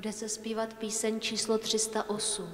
Bude se zpívat píseň číslo 308.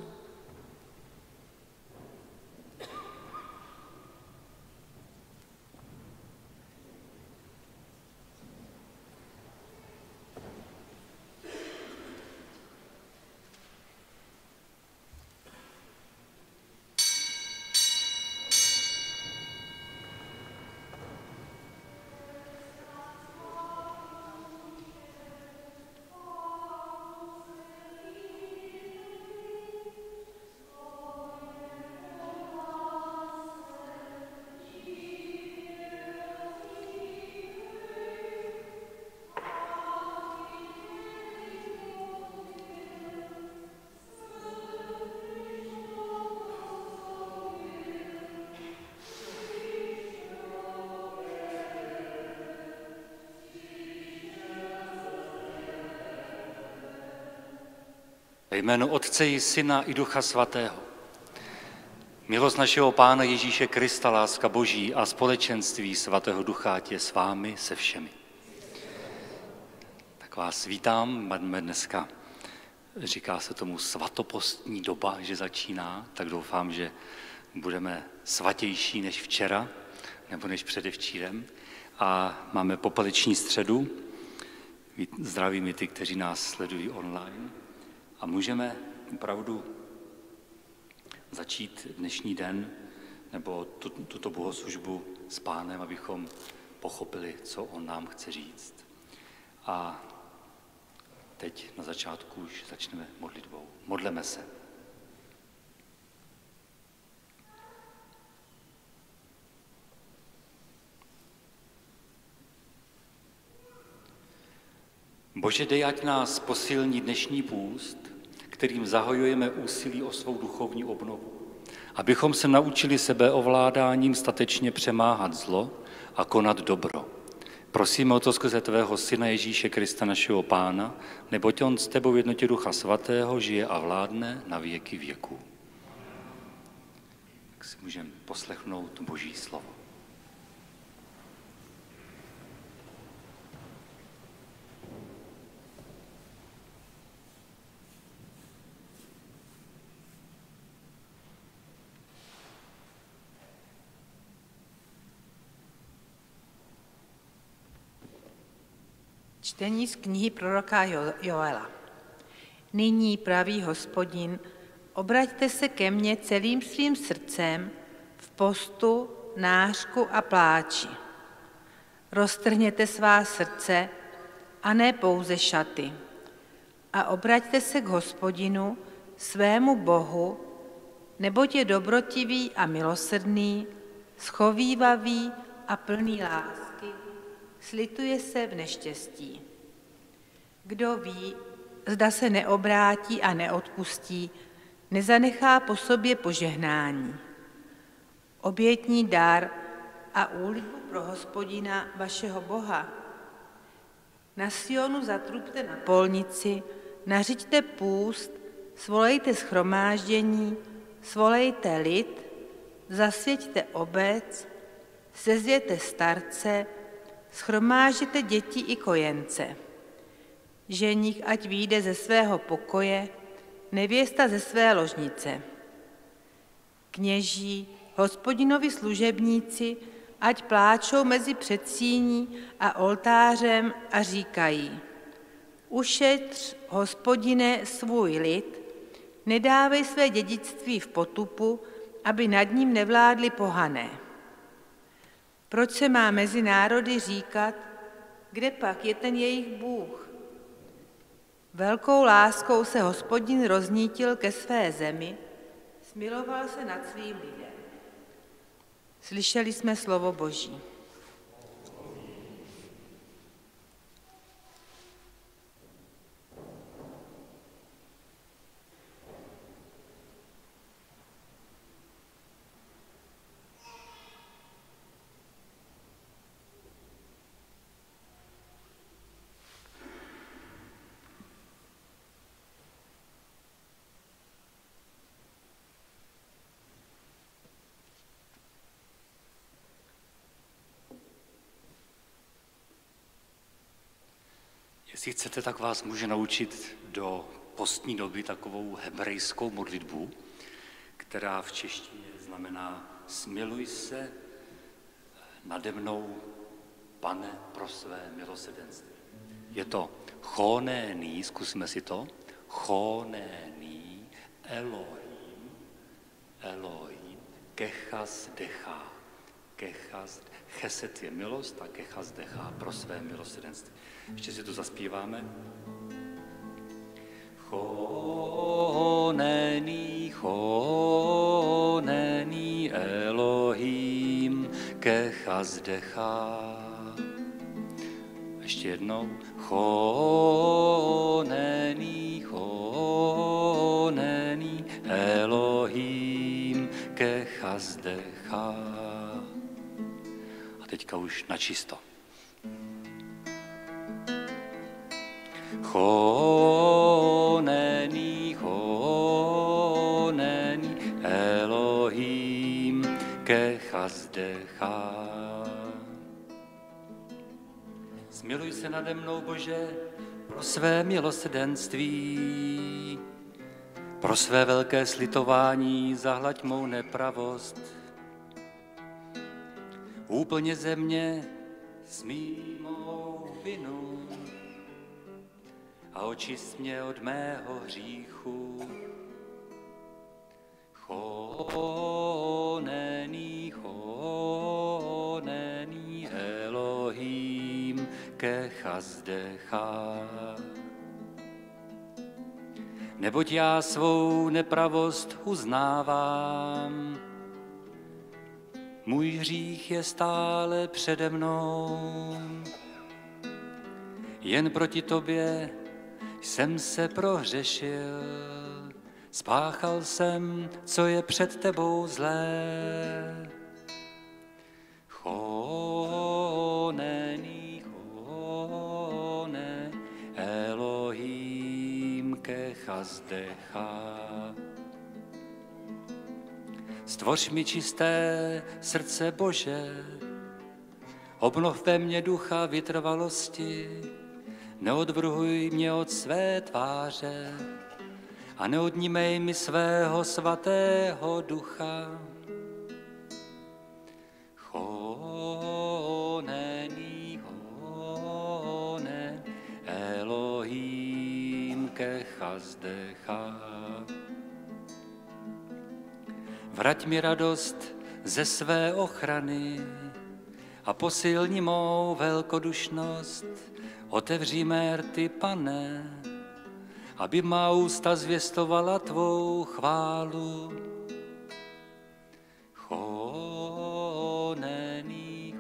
Ve jménu Otce i Syna i Ducha Svatého. Milost našeho Pána Ježíše Krista, láska Boží a společenství Svatého Ducha ať je s vámi se všemi. Tak vás vítám, máme dneska, říká se tomu svatopostní doba, že začíná, tak doufám, že budeme svatější než včera, nebo než předevčírem. A máme popeleční středu, zdravím i ty, kteří nás sledují online. A můžeme opravdu začít dnešní den nebo tuto bohoslužbu s Pánem, abychom pochopili, co on nám chce říct. A teď na začátku už začneme modlitbou. Modleme se. Bože, dej, ať nás posilní dnešní půst, kterým zahajujeme úsilí o svou duchovní obnovu, abychom se naučili sebeovládáním statečně přemáhat zlo a konat dobro. Prosíme o to skrze tvého Syna Ježíše Krista, našeho Pána, neboť on s tebou v jednotě Ducha Svatého žije a vládne na věky věků. Tak si můžeme poslechnout Boží slovo. Čtení z knihy proroka Joela. Nyní, praví Hospodin, obraťte se ke mně celým svým srdcem v postu, nářku a pláči. Roztrhněte svá srdce a ne pouze šaty. A obraťte se k Hospodinu, svému Bohu, neboť je dobrotivý a milosrdný, schovívavý a plný lásky, slituje se v neštěstí. Kdo ví, zda se neobrátí a neodpustí, nezanechá po sobě požehnání. Obětní dar a úlitbu pro Hospodina vašeho Boha. Na Sionu zatrubte na polnici, nařiďte půst, svolejte shromáždění, svolejte lid, zasvěťte obec, sezvěte starce, shromážděte děti i kojence. Ženich ať vyjde ze svého pokoje, nevěsta ze své ložnice. Kněží, Hospodinovi služebníci, ať pláčou mezi předsíní a oltářem a říkají: Ušetř, Hospodine, svůj lid, nedávej své dědictví v potupu, aby nad ním nevládli pohané. Proč se má mezi národy říkat, kde pak je ten jejich Bůh? Velkou láskou se Hospodin roznítil ke své zemi, smiloval se nad svým lidem. Slyšeli jsme slovo Boží. Jestli chcete, tak vás může naučit do postní doby takovou hebrejskou modlitbu, která v češtině znamená smiluj se nade mnou, Pane, pro své milosrdenství. Je to chonéný, zkusíme si to, chonéný Elohim, kechas dechá. Chesed je milost a kechas dechá pro své milosrdenství. Ještě si to zaspíváme. Chonéný Elohim, kechas dechá. Ještě jednou. Chonéný Elohim, kechas dechá. A teďka už načisto. Chonéný Elohim, kechas dechá. Smiluj se nade mnou, Bože, pro své milosrdenství, pro své velké slitování zahlaď mou nepravost. Úplně ze mě smí mou vinu a očist mě od mého hříchu. Chonéný Elohim, kechas dechá. Neboť já svou nepravost uznávám, můj hřích je stále přede mnou. Jen proti tobě jsem se prohřešil, spáchal jsem, co je před tebou zlé. Chonéný Elohim, kechas dechá. Stvoř mi čisté srdce, Bože, obnov ve mně ducha vytrvalosti, neodvrhuj mě od své tváře a neodnímej mi svého svatého ducha. Chonéný Elohim, kechas dechá. Vrať mi radost ze své ochrany a posilni mou velkodušnost. Otevři mé rty, Pane, aby má ústa zvěstovala tvou chválu. Chonéný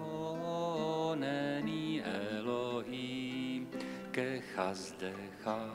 Elohim, kechas dechá.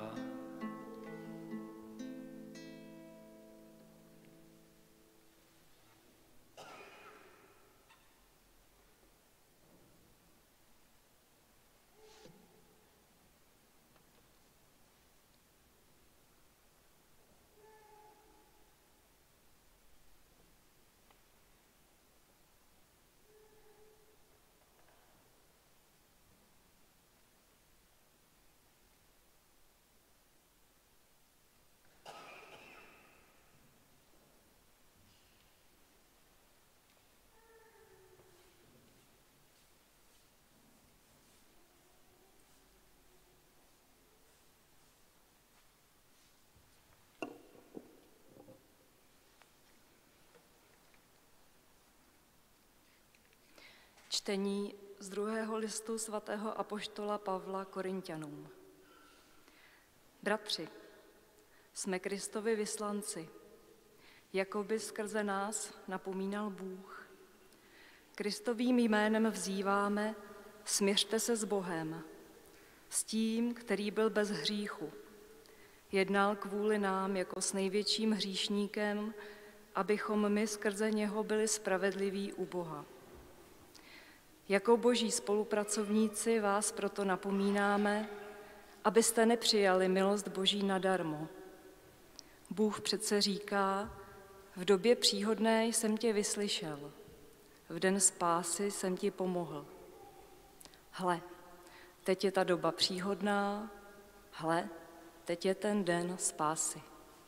Čtení z 2. listu svatého apoštola Pavla Korinťanům. Bratři, jsme Kristovi vyslanci, jako by skrze nás napomínal Bůh. Kristovým jménem vzýváme, smiřte se s Bohem, s tím, který byl bez hříchu. Jednal kvůli nám jako s největším hříšníkem, abychom my skrze něho byli spravedliví u Boha. Jako boží spolupracovníci vás proto napomínáme, abyste nepřijali milost Boží nadarmo. Bůh přece říká, v době příhodné jsem tě vyslyšel, v den spásy jsem ti pomohl. Hle, teď je ta doba příhodná, hle, teď je ten den spásy.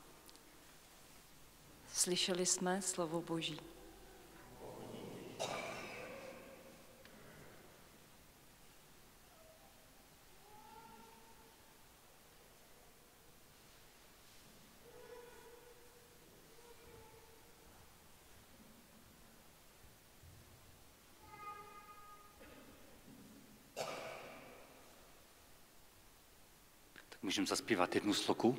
Slyšeli jsme slovo Boží. Můžeme zaspívat jednu sloku.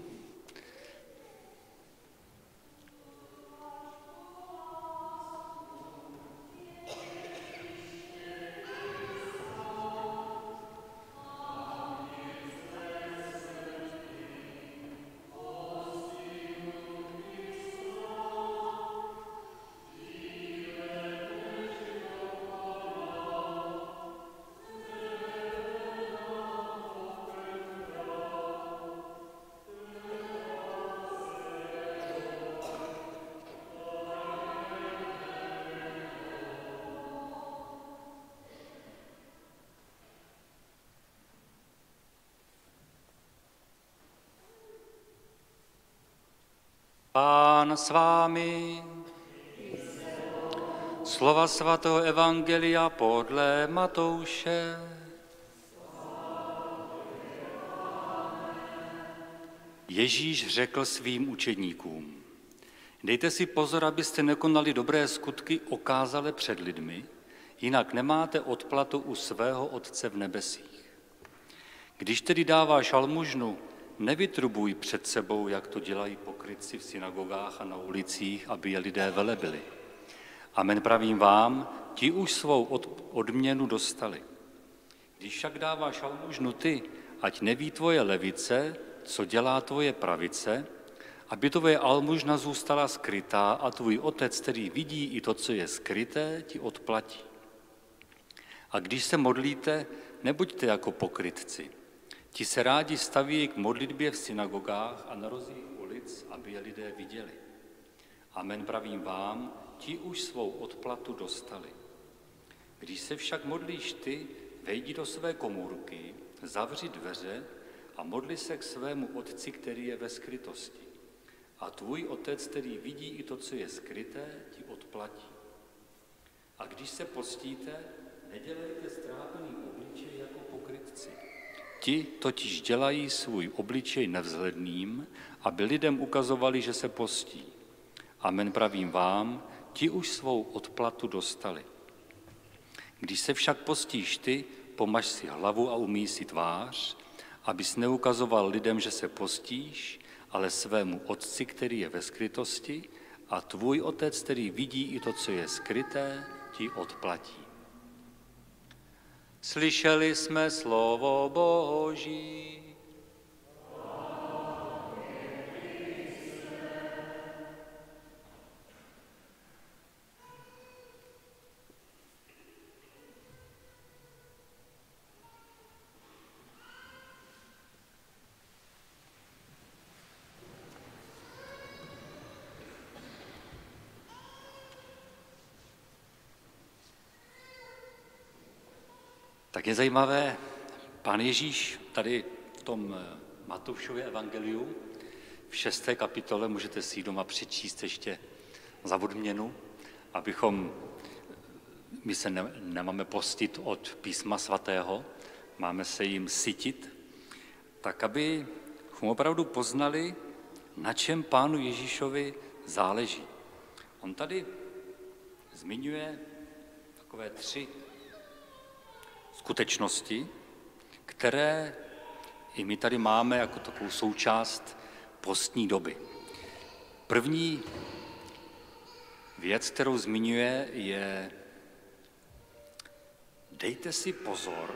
Pán s vámi. Slova svatého evangelia podle Matouše. Ježíš řekl svým učedníkům: Dejte si pozor, abyste nekonali dobré skutky okázale před lidmi, jinak nemáte odplatu u svého Otce v nebesích. Když tedy dáváš almužnu, nevytrubuj před sebou, jak to dělají pokrytci v synagogách a na ulicích, aby je lidé velebili. Amen, pravím vám, ti už svou odměnu dostali. Když však dáváš almužnu ty, ať neví tvoje levice, co dělá tvoje pravice, aby tvoje almužna zůstala skrytá a tvůj Otec, který vidí i to, co je skryté, ti odplatí. A když se modlíte, nebuďte jako pokrytci. Ti se rádi staví k modlitbě v synagogách a na rozích ulic, aby je lidé viděli. Amen, pravím vám, ti už svou odplatu dostali. Když se však modlíš ty, vejdi do své komůrky, zavři dveře a modli se k svému Otci, který je ve skrytosti. A tvůj Otec, který vidí i to, co je skryté, ti odplatí. A když se postíte, nedělejte strápený obličej jako pokrytci. Ti totiž dělají svůj obličej nevzhledným, aby lidem ukazovali, že se postí. Amen, pravím vám, ti už svou odplatu dostali. Když se však postíš ty, pomaž si hlavu a umyj si tvář, abys neukazoval lidem, že se postíš, ale svému Otci, který je ve skrytosti, a tvůj Otec, který vidí i to, co je skryté, ti odplatí. Slyšeli jsme slovo Boží. Tak je zajímavé, Pán Ježíš tady v tom Matoušově evangeliu v 6. kapitole, můžete si ji doma přečíst ještě za odměnu, my se nemáme postit od písma svatého, máme se jim sytit, tak abychom opravdu poznali, na čem Pánu Ježíšovi záleží. On tady zmiňuje takové 3 skutečnosti, které i my tady máme jako takovou součást postní doby. První věc, kterou zmiňuje, je: dejte si pozor,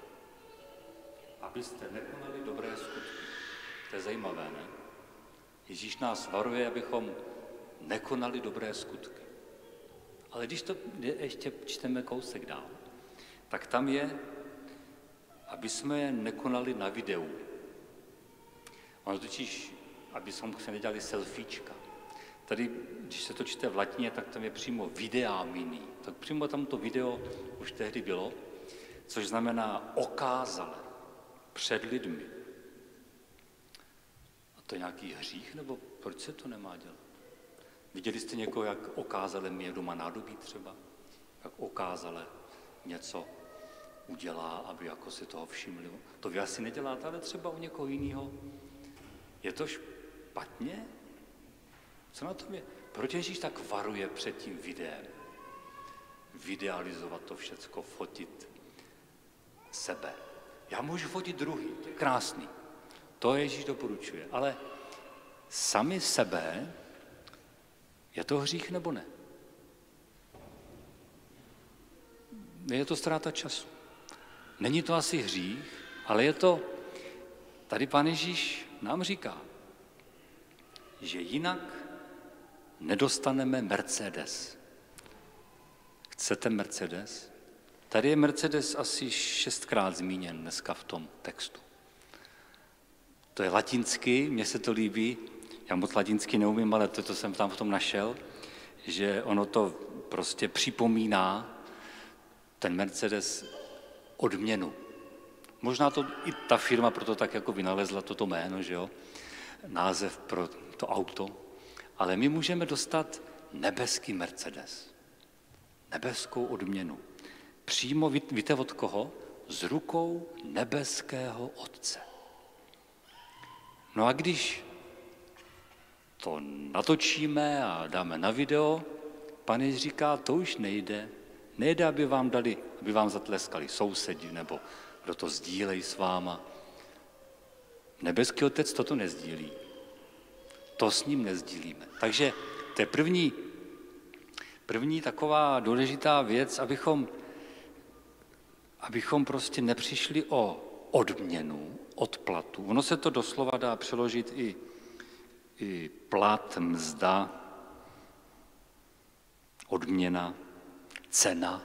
abyste nekonali dobré skutky. To je zajímavé, ne? Ježíš nás varuje, abychom nekonali dobré skutky. Ale když to ještě čteme kousek dál, tak tam je, aby jsme je nekonali na videu. Ono totiž, aby jsme se nedělali selfiečka. Tady, když se to čte v latině, tak tam je přímo videa mini. Tak přímo tam to video už tehdy bylo, což znamená okázale před lidmi. To je nějaký hřích, nebo proč se to nemá dělat? Viděli jste někoho, jak okázale mě doma nádobí třeba? Jak okázale něco udělá, aby jako si toho všimli? To vy asi neděláte, ale třeba u někoho jiného. Je to špatně? Co na tom je? Proč Ježíš tak varuje před tím videem? Videalizovat to všecko, fotit sebe. Já můžu fotit druhý, to je krásný. To Ježíš doporučuje, ale sami sebe, je to hřích nebo ne? Je to ztráta času. Není to asi hřích, ale je to, tady Pán Ježíš nám říká, že jinak nedostaneme Mercedes. Chcete Mercedes? Tady je Mercedes asi 6krát zmíněn dneska v tom textu. To je latinsky, mně se to líbí, já moc latinsky neumím, ale to jsem tam v tom našel, že ono to prostě připomíná ten Mercedes odměnu. Možná to i ta firma proto tak jako vynalezla toto jméno, že jo, název pro to auto, ale my můžeme dostat nebeský Mercedes, nebeskou odměnu. Přímo, víte od koho? Z rukou nebeského Otce. No a když to natočíme a dáme na video, Pán Ježíš říká, to už nejde. Nejde, aby vám zatleskali sousedi, nebo kdo to sdílej s váma. Nebeský Otec toto nezdílí. To s ním nezdílíme. Takže to je první taková důležitá věc, abychom prostě nepřišli o odměnu, odplatu. Ono se to doslova dá přeložit i plat, mzda, odměna, cena,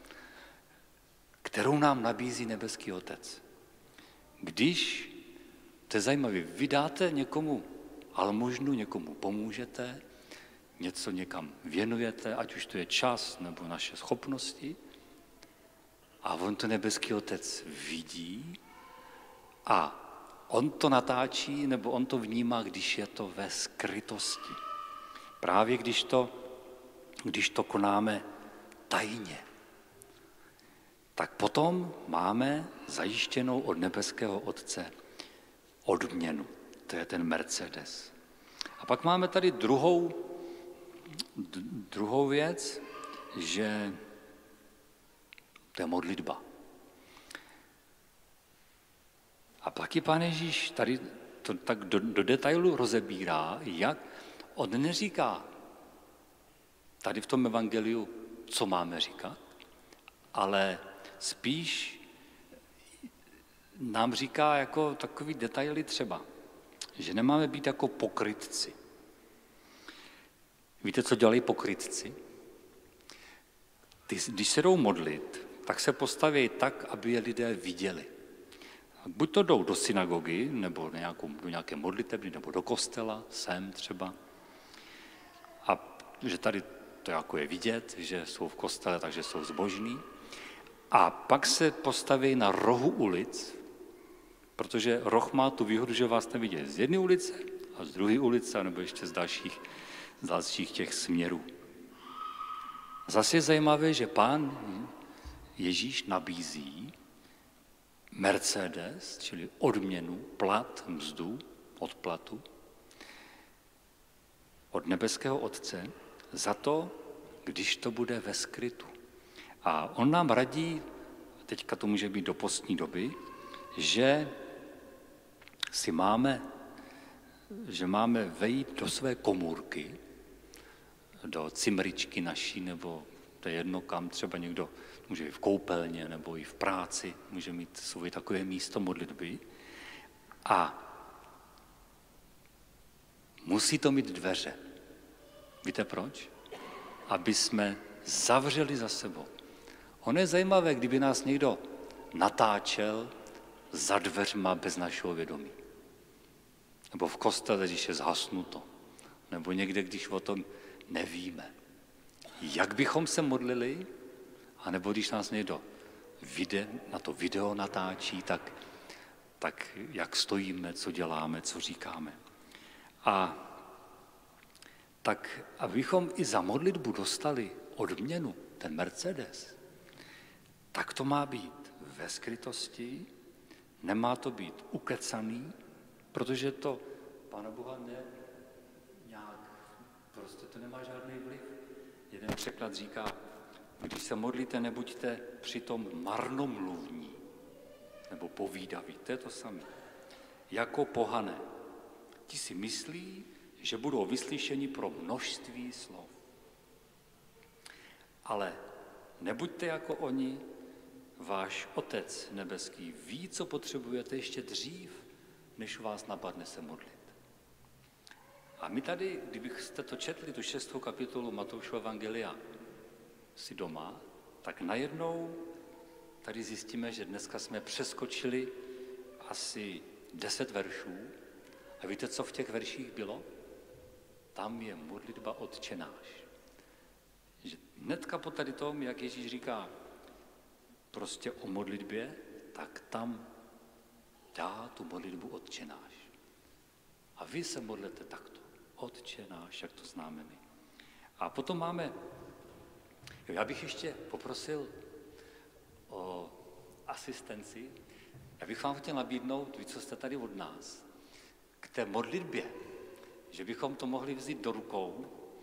kterou nám nabízí nebeský Otec. Když, to je zajímavé, vy dáte někomu almužnu, někomu pomůžete, něco někam věnujete, ať už to je čas nebo naše schopnosti, a on to nebeský Otec vidí a on to natáčí, nebo on to vnímá, když je to ve skrytosti. Právě když to konáme tajně, tak potom máme zajištěnou od nebeského Otce odměnu. To je ten Mercedes. A pak máme tady druhou věc, že to je modlitba. A taky Pán Ježíš tady to tak do detailu rozebírá, jak on neříká tady v tom evangeliu, co máme říkat, ale spíš nám říká jako takový detaily třeba, že nemáme být jako pokrytci. Víte, co dělají pokrytci? Když se jdou modlit, tak se postaví tak, aby je lidé viděli. Buď to jdou do synagogy, nebo do nějaké modlitebny, nebo do kostela, sem třeba. A že tady to jako je vidět, že jsou v kostele, takže jsou zbožní. A pak se postaví na rohu ulic, protože roh má tu výhodu, že vás nevidí z jedné ulice a z druhé ulice, nebo ještě z dalších těch směrů. Zase je zajímavé, že Pán Ježíš nabízí Mercedes, čili odměnu, plat, mzdu, odplatu od nebeského Otce za to, když to bude ve skrytu. A on nám radí, teďka to může být do postní doby, že máme vejít do své komůrky, do cimričky naší, nebo to je jedno kam, třeba někdo může být v koupelně, nebo i v práci, může mít svoje takové místo modlitby. A musí to mít dveře. Víte proč? Aby jsme zavřeli za sebou. Ono je zajímavé, kdyby nás někdo natáčel za dveřma bez našeho vědomí. Nebo v kostele, když je zhasnuto. Nebo někde, když o tom nevíme. Jak bychom se modlili, anebo když nás někdo na to video natáčí, tak jak stojíme, co děláme, co říkáme. A tak, abychom i za modlitbu dostali odměnu, ten Mercedes, tak to má být ve skrytosti, nemá to být ukecaný, protože to Pána Boha nějak, prostě to nemá žádný vliv. Jeden překlad říká, když se modlíte, nebuďte přitom marnomluvní nebo povídaví, to je to samé. Jako pohané. Ti si myslí, že budou vyslyšeni pro množství slov. Ale nebuďte jako oni, váš Otec nebeský ví, co potřebujete ještě dřív, než vás napadne se modlit. A my tady, kdybyste to četli, tu 6. kapitolu Matoušova evangelia si doma, tak najednou tady zjistíme, že dneska jsme přeskočili asi 10 veršů. A víte, co v těch verších bylo? Tam je modlitba Otče náš. Že hnedka po tady tom, jak Ježíš říká prostě o modlitbě, tak tam dá tu modlitbu Otče náš. A vy se modlete takto. Otče náš, jak to známe my. A potom máme, já bych ještě poprosil o asistenci. Já bych vám chtěl nabídnout, vy, co jste tady od nás, k té modlitbě, že bychom to mohli vzít do rukou.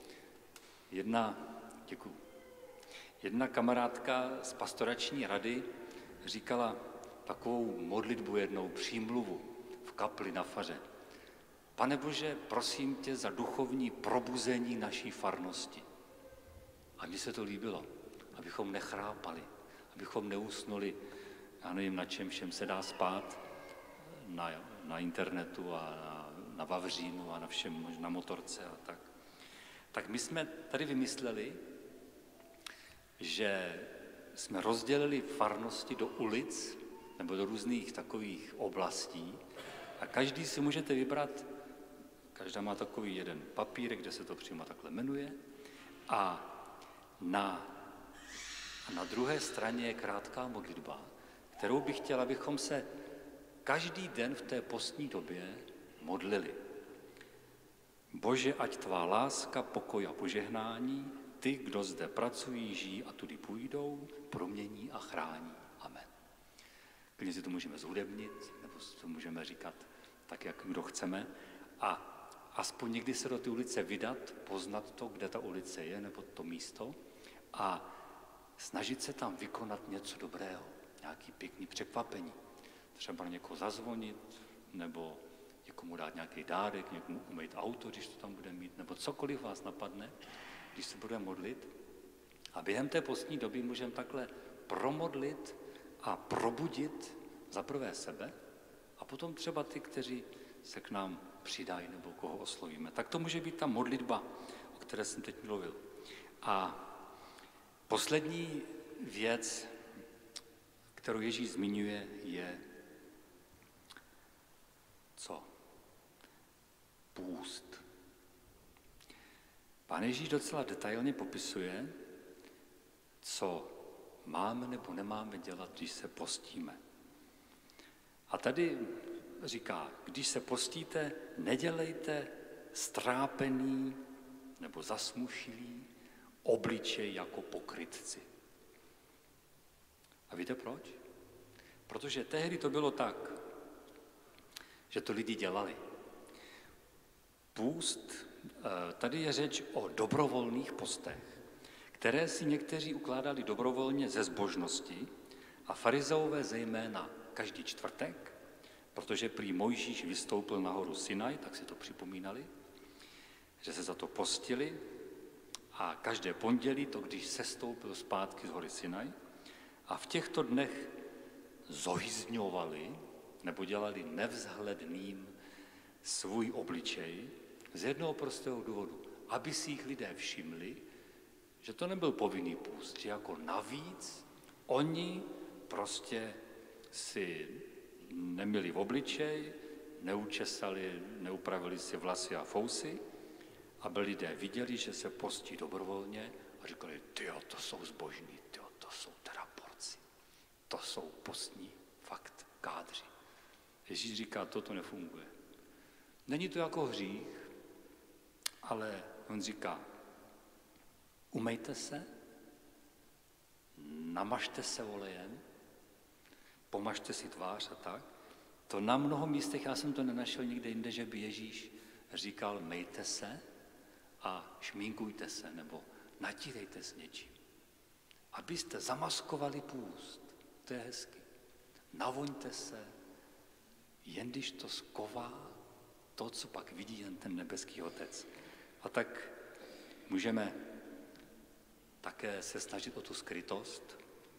Jedna kamarádka z pastorační rady říkala takovou modlitbu jednou, přímluvu v kapli na faře. Pane Bože, prosím tě za duchovní probuzení naší farnosti. A mně se to líbilo, abychom nechrápali, abychom neusnuli, já nevím, na čem všem se dá spát, na internetu a na vavřínu a na všem, možná na motorce a tak. Tak my jsme tady vymysleli, že jsme rozdělili farnosti do ulic nebo do různých takových oblastí a každý si můžete vybrat, každá má takový jeden papírek, kde se to přímo takhle jmenuje a na druhé straně je krátká modlitba, kterou bych chtěl, abychom se každý den v té postní době modlili. Bože, ať tvá láska, pokoj a požehnání, ty, kdo zde pracují, žijí a tudy půjdou, promění a chrání. Amen. Klidně si to můžeme zhudebnit, nebo si to můžeme říkat tak, jak kdo chceme. A aspoň někdy se do té ulice vydat, poznat to, kde ta ulice je, nebo to místo a snažit se tam vykonat něco dobrého, nějaký pěkný překvapení. Třeba na někoho zazvonit, nebo někomu dát nějaký dárek, někomu umýt auto, když to tam bude mít, nebo cokoliv vás napadne, když se budeme modlit. A během té postní doby můžeme takhle promodlit a probudit za prvé sebe a potom třeba ty, kteří se k nám přidají nebo koho oslovíme. Tak to může být ta modlitba, o které jsem teď mluvil. A poslední věc, kterou Ježíš zmiňuje, je co? Půst. Pán Ježíš docela detailně popisuje, co máme nebo nemáme dělat, když se postíme. A tady říká, když se postíte, nedělejte strápený nebo zasmušilý obličej jako pokrytci. A víte proč? Protože tehdy to bylo tak, že to lidi dělali. Půst, tady je řeč o dobrovolných postech, které si někteří ukládali dobrovolně ze zbožnosti a farizeové zejména každý čtvrtek, protože prý Mojžíš vystoupil na horu Sinaj, tak si to připomínali, že se za to postili a každé pondělí, to když sestoupil zpátky z hory Sinaj, a v těchto dnech zohyzňovali nebo dělali nevzhledným svůj obličej z jednoho prostého důvodu, aby si jich lidé všimli, že to nebyl povinný půst, že jako navíc oni prostě si neměli v obličej, neučesali, neupravili si vlasy a fousy, aby lidé viděli, že se postí dobrovolně a říkali, tyjo, to jsou zbožní, tyjo, to jsou teda porci, to jsou postní fakt kádři. Ježíš říká, toto nefunguje. Není to jako hřích, Ale on říká, umejte se, namažte se olejem, pomažte si tvář a tak. To na mnoho místech, já jsem to nenašel nikde jinde, že by Ježíš říkal, mejte se a šminkujte se, nebo natírejte s něčím. Abyste zamaskovali půst. To je hezky. Navoňte se, jen když to sková to, co pak vidí jen ten nebeský Otec. A tak můžeme také se snažit o tu skrytost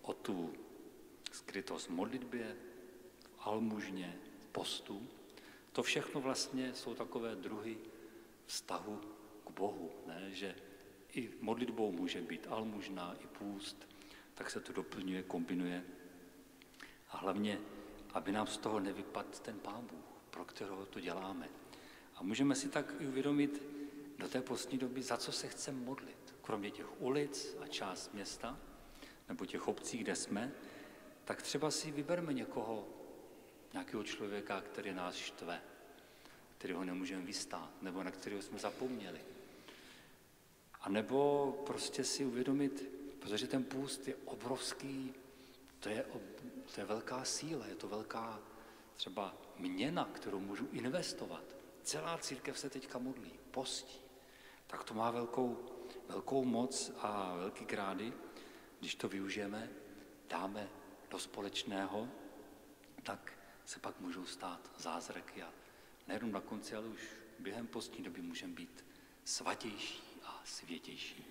v modlitbě, v almužně, v postu. To všechno vlastně jsou takové druhy vztahu k Bohu, ne? Že i modlitbou může být almužná, i půst, tak se to doplňuje, kombinuje. A hlavně, aby nám z toho nevypadl ten Pán Bůh, pro kterého to děláme. A můžeme si tak i uvědomit do té postní doby, za co se chceme modlit. Kromě těch ulic a část města, nebo těch obcí, kde jsme, tak třeba si vyberme nějakého člověka, který nás štve, kterého nemůžeme vystát, nebo na kterého jsme zapomněli. A nebo prostě si uvědomit, protože ten půst je obrovský, to je velká síla, je to velká třeba měna, kterou můžu investovat. Celá církev se teďka modlí, postí. Tak to má velkou moc a velký grády. Když to využijeme, dáme do společného, tak se pak můžou stát zázraky. A nejenom na konci, ale už během postní doby můžeme být svatější a světější.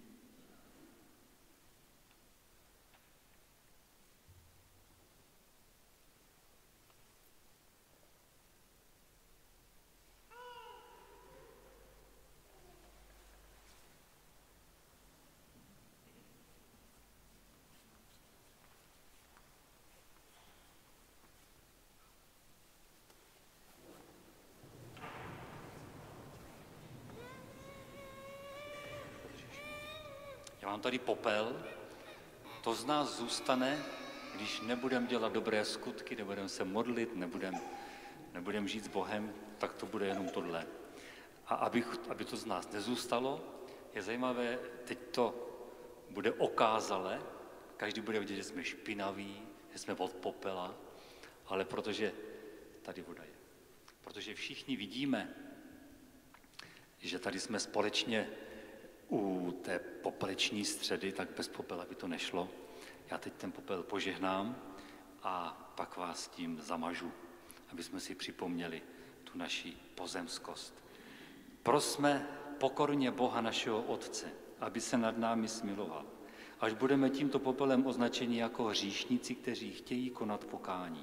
Já mám tady popel, to z nás zůstane, když nebudeme dělat dobré skutky, nebudeme se modlit, nebudeme žít s Bohem, tak to bude jenom tohle. A aby to z nás nezůstalo, je zajímavé, teď to bude okázale, každý bude vidět, že jsme špinaví, že jsme od popela, ale protože tady voda je. Protože všichni vidíme, že tady jsme společně u té popeleční středy, tak bez popela by to nešlo. Já teď ten popel požehnám a pak vás tím zamažu, aby jsme si připomněli tu naši pozemskost. Prosme pokorně Boha našeho Otce, aby se nad námi smiloval. Až budeme tímto popelem označeni jako hříšníci, kteří chtějí konat pokání.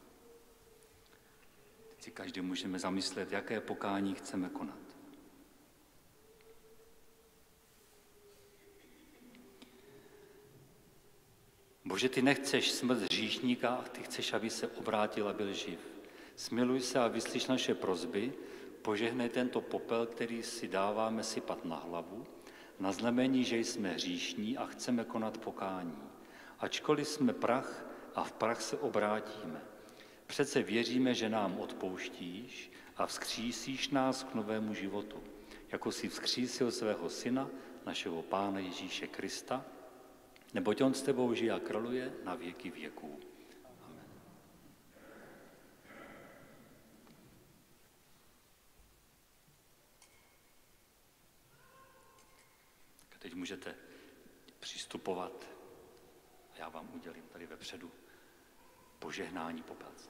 Teď si každý můžeme zamyslet, jaké pokání chceme konat. Bože, ty nechceš smrt hříšníka, ty chceš, aby se obrátil a byl živ. Smiluj se a vyslyš naše prosby, požehnej tento popel, který si dáváme sypat na hlavu, na znamení, že jsme hříšní a chceme konat pokání. Ačkoliv jsme prach a v prach se obrátíme. Přece věříme, že nám odpouštíš a vzkřísíš nás k novému životu, jako jsi vzkřísil svého syna, našeho Pána Ježíše Krista, neboť on s tebou žije a králuje na věky věků. Amen. Tak teď můžete přistupovat a já vám udělím tady vepředu požehnání popelce.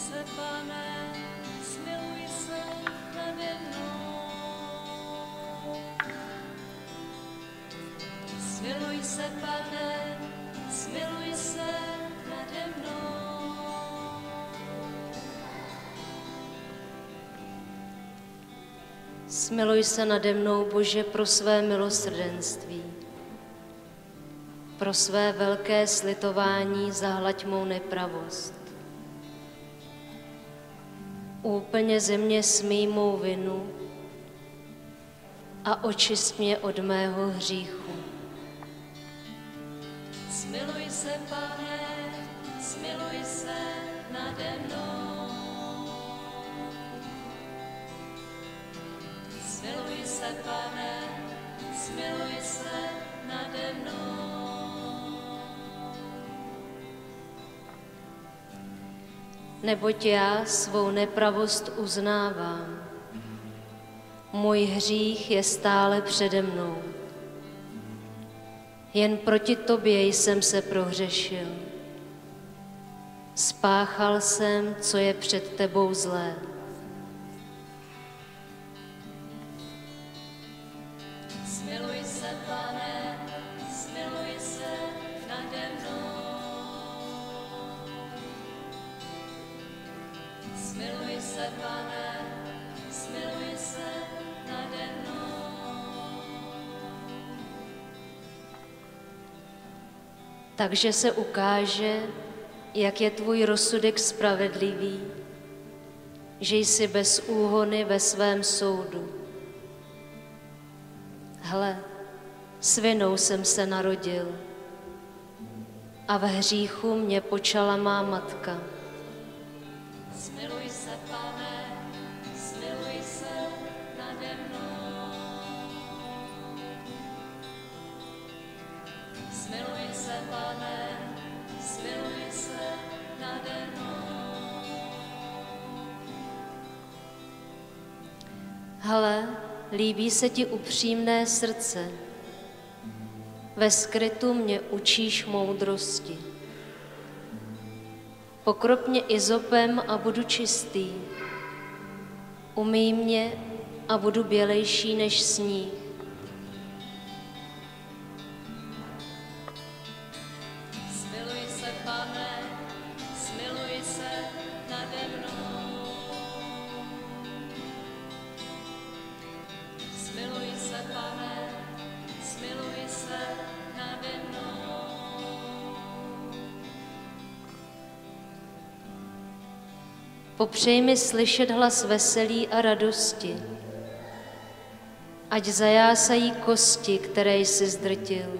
se, Pane, smiluj se nade mnou. Smiluj se, Pane, smiluj se nade mnou. Smiluj se nade mnou, Bože, pro své milosrdenství. Pro své velké slitování zahlaď mou nepravost. Úplně ze mě smij mou vinu a očist mě od mého hříchu. Smiluj se, Pane, smiluj se nade mnou. Smiluj se, Pane, smiluj se nade mnou. Neboť já svou nepravost uznávám. Můj hřích je stále přede mnou. Jen proti tobě jsem se prohřešil. Spáchal jsem, co je před tebou zlé. Smiluj se, Pane, smiluj se nade mnou. Smiluj se, Pane, smiluj se nade mnou. Takže se ukáže, jak je tvůj rozsudek spravedlivý, že jsi bez úhony ve svém soudu. Hle, s vinou jsem se narodil a v hříchu mě počala má matka. Smiluj se, Pane, smiluj se nade mnou. Smiluj se, Pane, smiluj se nade mnou. Hle, líbí se ti upřímné srdce. Ve skrytu mě učíš moudrosti. Pokrop mě izopem a budu čistý. Umyj mě a budu bělejší než sníh. Smiluj se, Pane, smiluj se nade mnou. Smiluj se, Pane, smiluj se nade mnou. Popřej mi slyšet hlas veselí a radosti, ať zajásají kosti, které jsi zdrtil.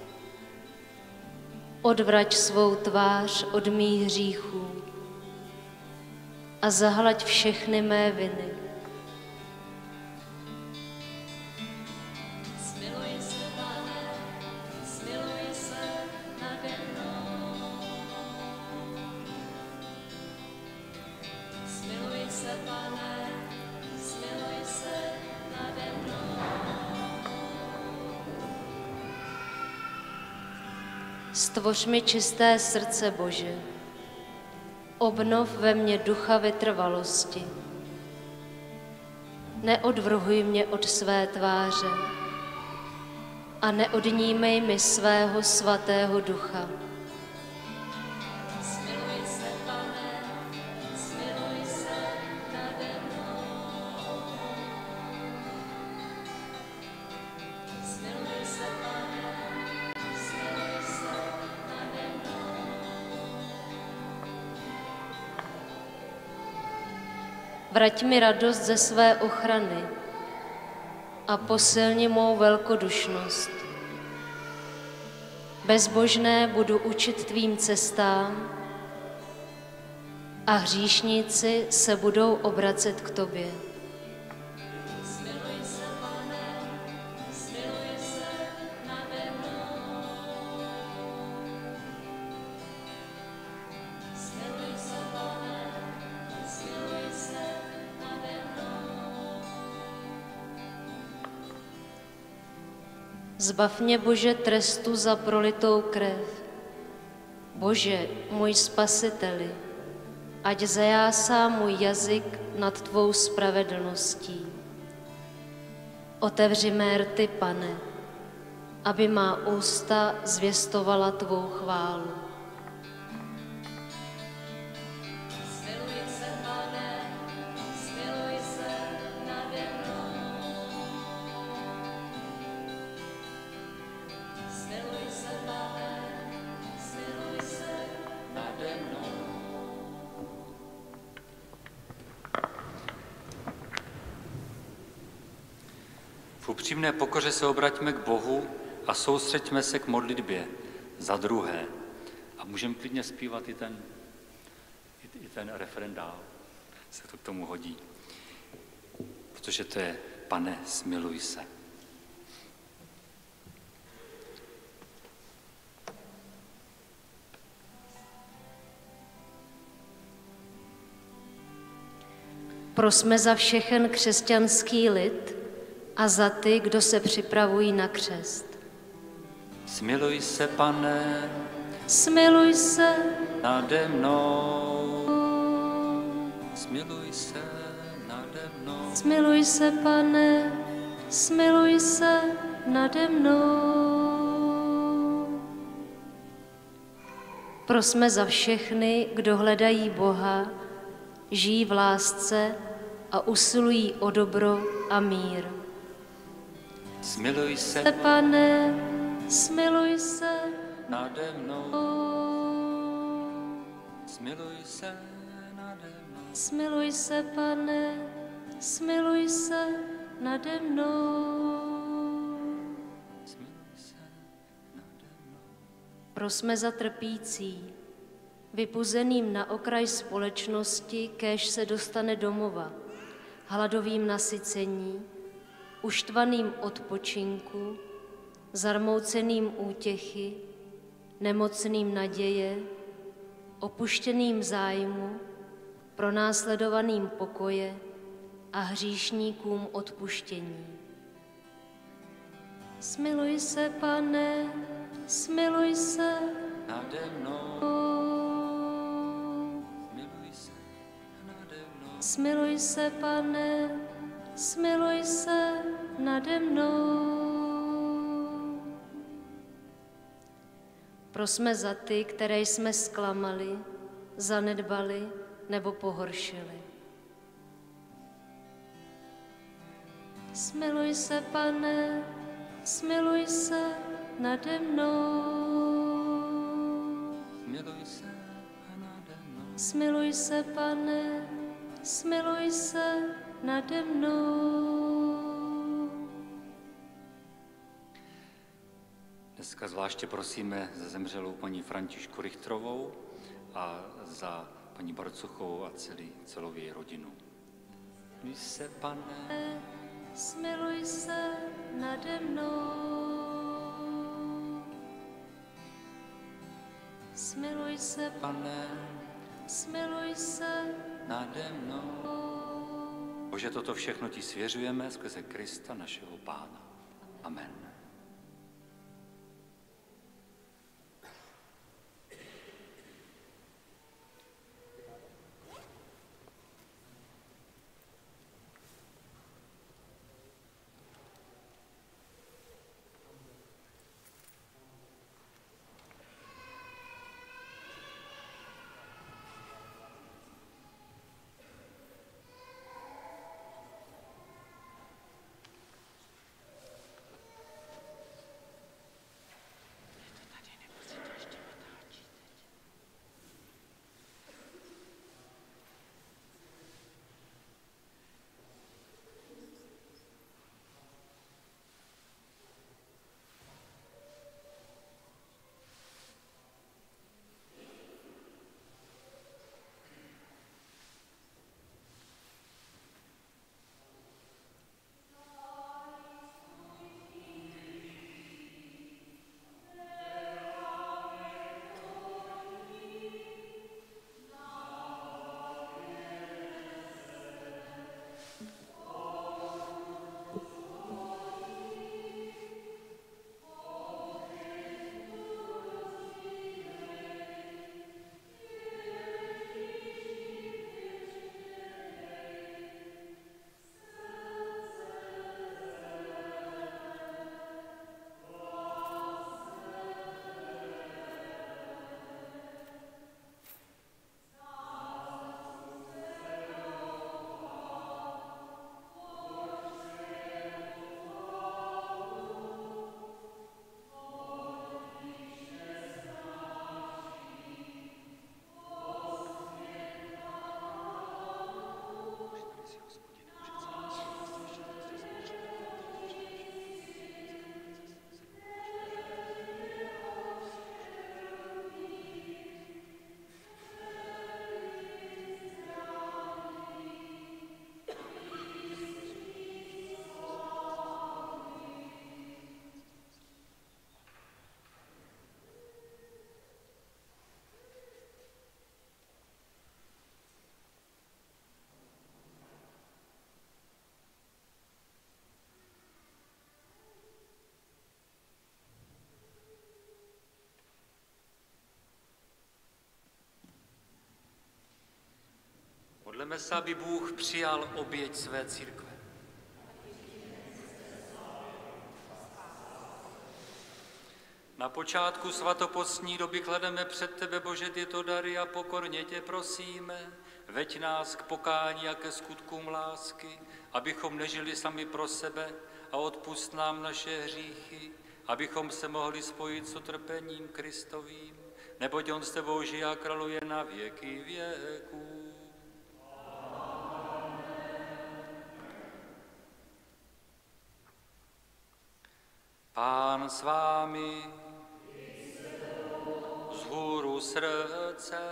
Odvrať svou tvář od mých hříchů a zahlaď všechny mé viny. Smiluj se, Pane, smiluj se nade mnou. Smiluj se, Pane, smiluj se nade mnou. Stvoř mi čisté srdce, Bože. Obnov ve mně ducha vytrvalosti. Neodvrhuj mě od své tváře a neodnímej mi svého svatého ducha. Smiluj se, Pane, smiluj se nade mnou. Smiluj se, Pane, smiluj se nade mnou. Vrať mi radost ze své ochrany a posilni mou velkodušnost. Bezbožné budu učit tvým cestám a hříšníci se budou obracet k tobě. Smiluj se, Pane, smiluj se nade mnou. Smiluj se, Pane, smiluj se nade mnou. Zbav mě, Bože, trestu za prolitou krev. Bože, můj spasiteli, ať zajásá můj jazyk nad tvou spravedlností. Otevři mé rty, Pane, aby má ústa zvěstovala tvou chválu. Smiluj se, Pane, smiluj se nade mnou. Smiluj se, Pane, smiluj se nade mnou. V upřímné pokoře se obraťme k Bohu a soustřeďme se k modlitbě za druhé. A můžeme klidně zpívat i ten refrén dál, se to k tomu hodí. Protože to je Pane, smiluj se. Prosme za všechen křesťanský lid a za ty, kdo se připravují na křest. Smiluj se, Pane, Smiluj se, nade mnou. Smiluj se nade mnou. smiluj se, Pane, smiluj se nade mnou. Prosme za všechny, kdo hledají Boha, žijí v lásce a usilují o dobro a mír. Smiluj se Pane, smiluj se nade mnou. Smiluj se nade mnou. Smiluj se, Pane, smiluj se nade mnou. Smiluj se nade mnou. Prosme za trpící, vypuzeným na okraj společnosti, kéž se dostane domova, hladovým nasycení, uštvaným odpočinku, zarmouceným útěchy, nemocným naděje, opuštěným zájmu, pronásledovaným pokoje a hříšníkům odpuštění. Smiluj se, Pane, smiluj se Nade mnou. Smiluj se nade mnou. Smiluj se, Pane, smiluj se nade mnou. Prosme za ty, které jsme zklamali, zanedbali nebo pohoršili. Smiluj se, Pane, smiluj se nade mnou. Smiluj se nade mnou. Smiluj se, Pane, smiluj se nade mnou. Dneska zvláště prosíme za zemřelou paní Františku Richtrovou a za paní Barcuchovou a celou její rodinu. Smiluj se, Pane, Smiluj se nade mnou. Smiluj se, Pane, smiluj se nade mnou. Bože, toto všechno ti svěřujeme skrze Krista, našeho Pána. Amen. Modleme se, aby Bůh přijal oběť své církve. Na počátku svatopostní doby klademe před tebe, Bože, tyto dary a pokorně tě prosíme, veď nás k pokání a ke skutkům lásky, abychom nežili sami pro sebe a odpusť nám naše hříchy, abychom se mohli spojit s utrpením Kristovým, neboť on s tebou žije a králuje na věky věků. Pán s vámi, vzhůru srdce,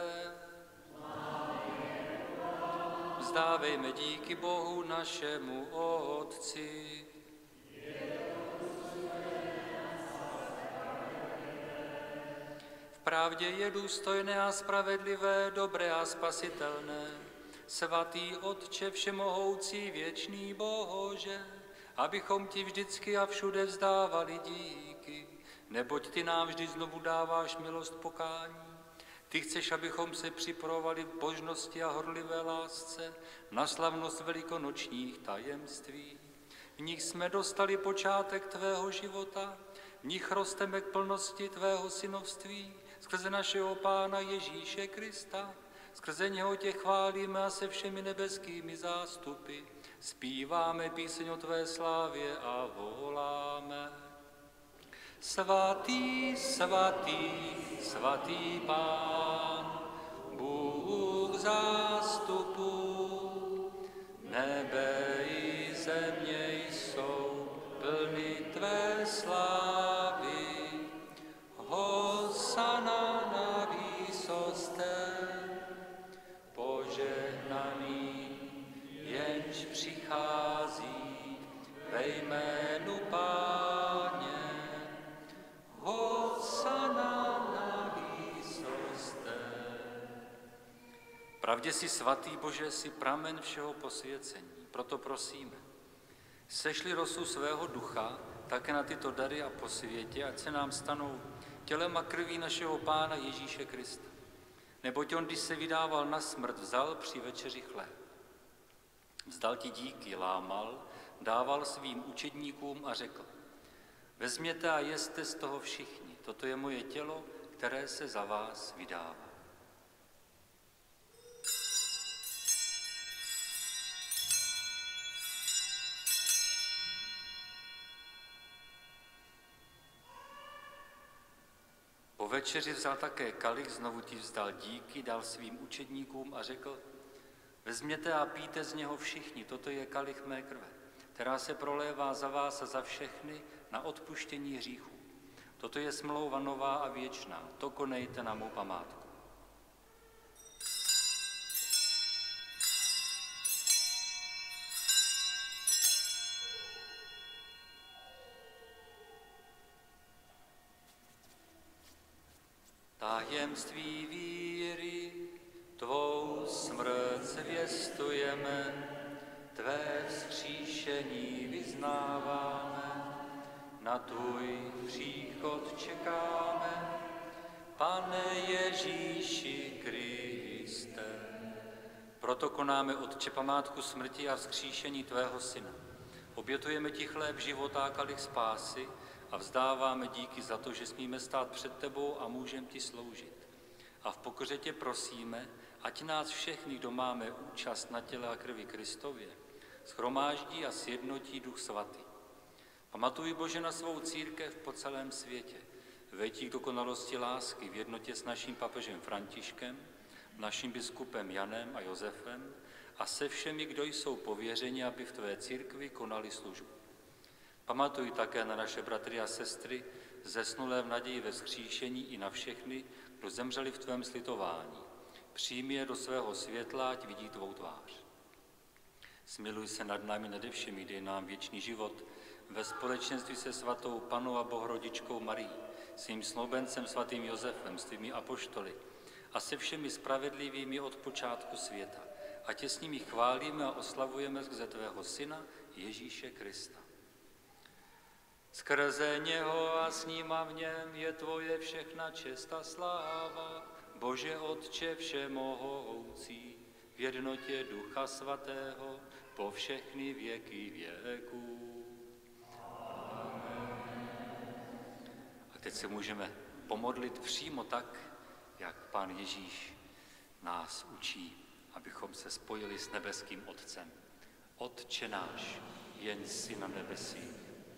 vzdávejme díky Bohu našemu Otci. V pravdě je důstojné a spravedlivé, dobré a spasitelné, svatý Otče všemohoucí, věčný Bože, abychom ti vždycky a všude vzdávali díky, neboť ty nám vždy znovu dáváš milost pokání. Ty chceš, abychom se připravovali v božnosti a horlivé lásce na slavnost velikonočních tajemství. V nich jsme dostali počátek tvého života, v nich rosteme k plnosti tvého synovství, skrze našeho Pána Ježíše Krista. Skrze něho tě chválíme a se všemi nebeskými zástupy zpíváme píseň o tvé slávě a voláme. Svatý, svatý, svatý Pán, Bůh zástupu, nebe i země jsou plny tvé slávy. Hosana na výsostech, požehnaný, jenž přichází ve jménu Páně. Hosana na výsostech. Pravdě si svatý Bože, si pramen všeho posvěcení, proto prosíme, sešli rosu svého ducha také na tyto dary a posvětě, ať se nám stanou tělem a krví našeho Pána Ježíše Krista. Neboť on, když se vydával na smrt, vzal při večeři chléb. Vzdal ti díky, lámal, dával svým učedníkům a řekl, vezměte a jeste z toho všichni, toto je moje tělo, které se za vás vydává. Po večeři vzal také kalich, znovu ti vzdal díky, dal svým učedníkům a řekl, vezměte a pijte z něho všichni, toto je kalich mé krve, která se prolévá za vás a za všechny na odpuštění hříchů. Toto je smlouva nová a věčná, to konejte na mou památku. Tajemství víry, tvou smrt zvěstujeme, tvé vzkříšení vyznáváme, na tvůj příchod čekáme, Pane Ježíši Kriste. Proto konáme, Otče, památku smrti a vzkříšení tvého syna. Obětujeme ti chléb života a kalich spásy a vzdáváme díky za to, že smíme stát před tebou a můžeme ti sloužit. A v pokoře tě prosíme, ať nás všechny, kdo máme účast na těle a krvi Kristově, shromáždí a sjednotí Duch Svatý. Pamatuj, Bože, na svou církev po celém světě. Veď ji k dokonalosti lásky v jednotě s naším papežem Františkem, naším biskupem Janem a Josefem a se všemi, kdo jsou pověřeni, aby v tvé církvi konali službu. Pamatuj také na naše bratry a sestry, zesnulé v naději ve vzkříšení, i na všechny, kdo zemřeli v tvém slitování. Přijmi je do svého světla, ať vidí tvou tvář. Smiluj se nad námi nade všemi, dej nám věčný život ve společenství se svatou Pannou a Bohorodičkou Marií, svým snoubencem svatým Josefem, s tvými apoštoly a se všemi spravedlivými od počátku světa. A tě s nimi chválíme a oslavujeme skrze tvého syna Ježíše Krista. Skrze něho a s ním a v něm je tvoje všechna čest a sláva, Bože Otče všemohoucí, v jednotě Ducha Svatého, po všechny věky věků. A teď se můžeme pomodlit přímo tak, jak Pán Ježíš nás učí, abychom se spojili s nebeským Otcem. Otče náš, jen jsi na nebesích,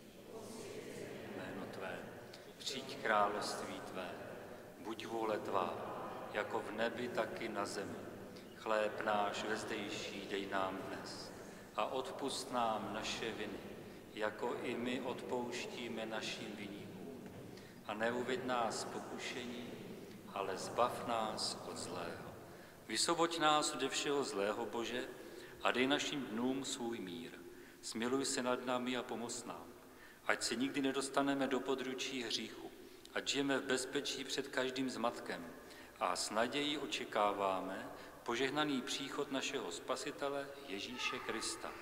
jméno tvé, přijď království tvé, buď vůle tvá, jako v nebi, tak i na zemi. Chléb náš vezdejší dej nám dnes a odpusť nám naše viny, jako i my odpouštíme našim viníkům. A neuveď nás pokušení, ale zbav nás od zlého. Vysvoboď nás ode všeho zlého, Bože, a dej našim dnům svůj mír. Smiluj se nad námi a pomoz nám, ať se nikdy nedostaneme do područí hříchu, ať žijeme v bezpečí před každým zmatkem a s nadějí očekáváme požehnaný příchod našeho Spasitele Ježíše Krista.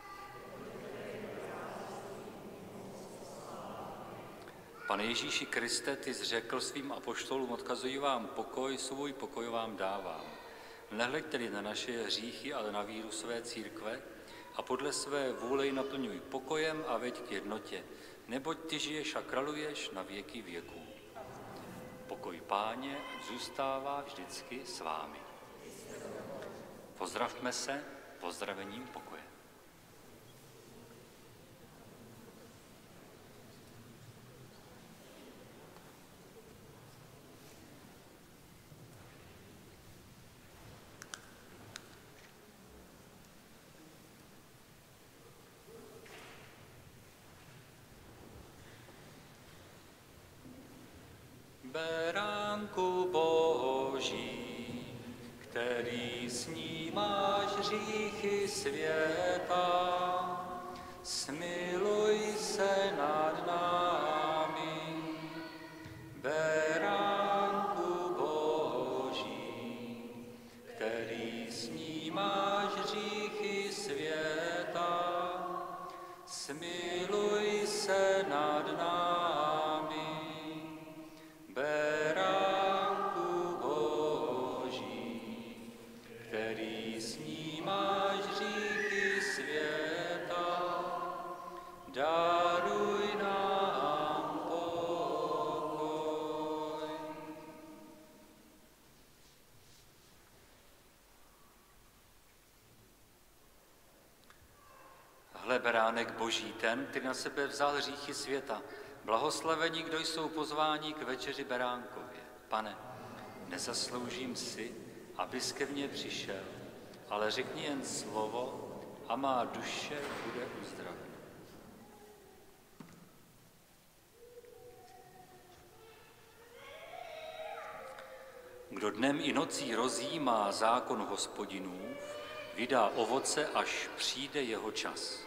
Pane Ježíši Kriste, ty jsi řekl svým apoštolům, odkazuji vám pokoj, svůj pokoj vám dávám. Nehleď tedy na naše hříchy, ale na víru své církve a podle své vůle ji naplňuj pokojem a veď k jednotě, neboť ty žiješ a králuješ na věky věků. Pokoj Páně zůstává vždycky s vámi. Pozdravme se pozdravením pokoje. Beránku Boží, který snímáš hříchy světa, smiluj se nad námi. Beránku Boží, který snímáš hříchy světa, smiluj se nad námi. Beránku Boží, který snímáš hříchy světa, daruj nám pokoj. Hle, beránek Boží, ten, který na sebe vzal hříchy světa, blahoslavení, kdo jsou pozváni k večeři beránkově. Pane, nezasloužím si, abys ke mně přišel, ale řekni jen slovo a má duše bude uzdravena. Kdo dnem i nocí rozjímá zákon Hospodinův, vydá ovoce, až přijde jeho čas.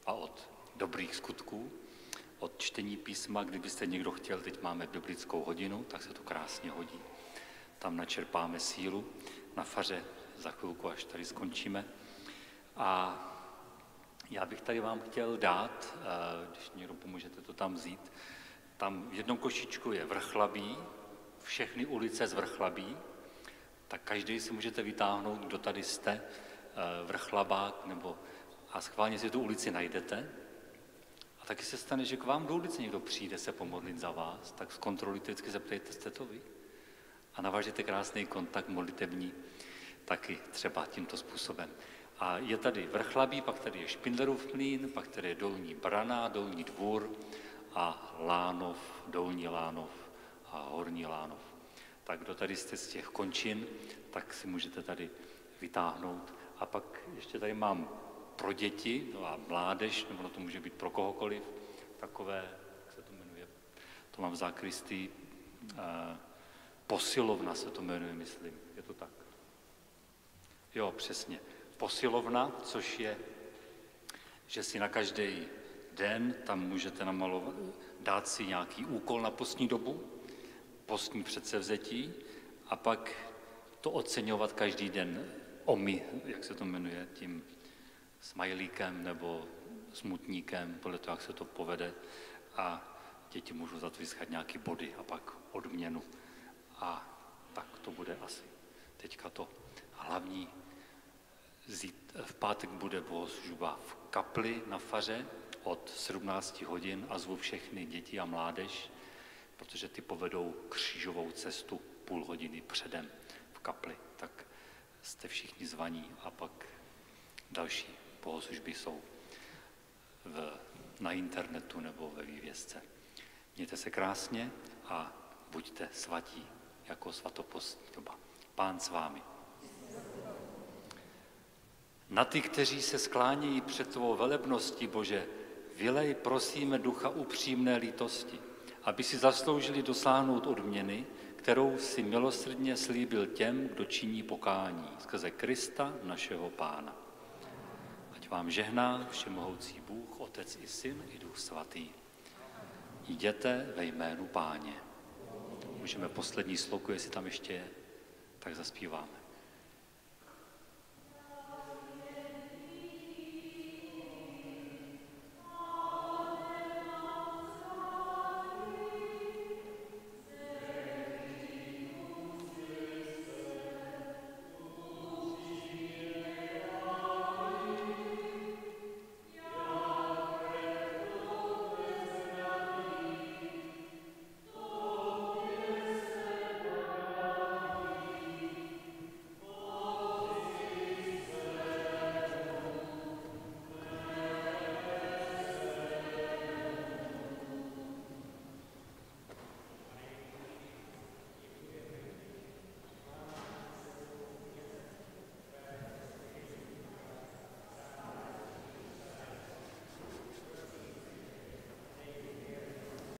a od dobrých skutků, od čtení písma. Kdybyste někdo chtěl, teď máme biblickou hodinu, tak se to krásně hodí. Tam načerpáme sílu na faře za chvilku, až tady skončíme. A já bych tady vám chtěl dát, když někdo pomůžete to tam vzít, tam v jednom košíčku je Vrchlabí, všechny ulice z Vrchlabí, tak každý si můžete vytáhnout, kdo tady jste, Vrchlabák, nebo a schválně si tu ulici najdete. A taky se stane, že k vám do ulice někdo přijde se pomodlit za vás, tak zkontrolujte, vždycky zeptejte, jste to vy. A navážete krásný kontakt modlitební taky třeba tímto způsobem. A je tady Vrchlabí, pak tady je Špindlerův mlýn, pak tady je Dolní Brana, Dolní Dvůr a Lánov, Dolní Lánov a Horní Lánov. Tak kdo tady jste z těch končin, tak si můžete tady vytáhnout. A pak ještě tady mám pro děti a mládež, nebo to může být pro kohokoliv, takové, jak se to jmenuje, to mám v zákristii, posilovna se to jmenuje, myslím, je to tak? Jo, přesně. Posilovna, což je, že si na každý den tam můžete namalovat, dát si nějaký úkol na postní dobu, postní předsevzetí a pak to oceňovat každý den jak se to jmenuje, tím smajlíkem nebo smutníkem, podle toho, jak se to povede a děti můžou za to získat nějaký body a pak odměnu. A tak to bude asi teďka to hlavní. V pátek bude bohoslužba v kapli na faře od 17 hodin a zvu všechny děti a mládež, protože ty povedou křížovou cestu půl hodiny předem v kapli. Tak jste všichni zvaní a pak další bohoslužby jsou na internetu nebo ve vývězce. Mějte se krásně a buďte svatí jako svatopostní doba. Pán s vámi. Na ty, kteří se sklánějí před tvou velebností, Bože, vylej, prosíme, ducha upřímné lítosti, aby si zasloužili dosáhnout odměny, kterou si milosrdně slíbil těm, kdo činí pokání, skrze Krista, našeho Pána. Ať vám žehná všemohoucí Bůh, Otec i Syn i Duch Svatý. Jděte ve jménu Páně. Můžeme poslední sloku, jestli tam ještě je, tak zaspíváme.